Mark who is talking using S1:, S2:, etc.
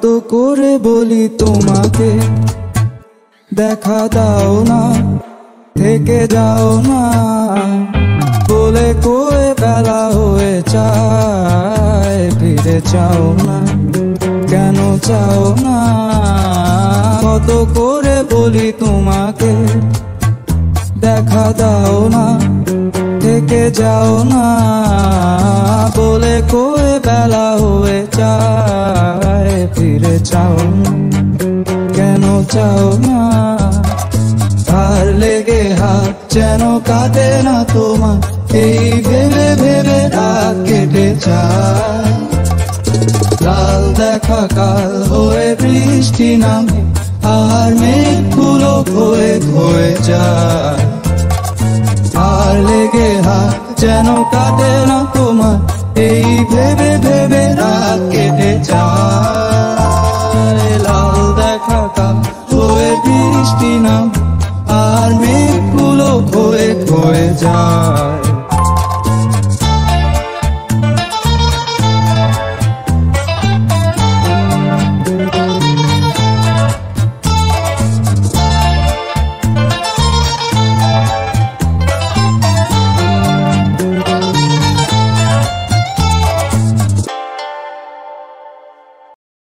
S1: কত করে বলি তোমাকে দেখা দাও না, থেকে যাও না, বলে কয়ে বেলা হয়ে যায়, ফিরে চাও না, কেন চাও না? কত করে বলি তোমাকে দেখা দাও না, থেকে যাও না, বলে কয়ে বেলা হয়ে যায়, ফিরে চাও না, কেন চাও না? তার লেগে হাত যেন কাটে না তোমার, এই ভেবে ভেবে রাত কেটে যায়। লাল দেখা কাল হয়ে বৃষ্টি নামে, আর মেঘগুলো হয়ে হয়ে যায়। আর লেগে হাত যেন কাটে না তোমার, এই ভেবে ভেবে রাত কেটে যায়। লাল দেখা কাল হয়ে বৃষ্টি নামে, আর মেঘগুলো হয়ে হয়ে যায়।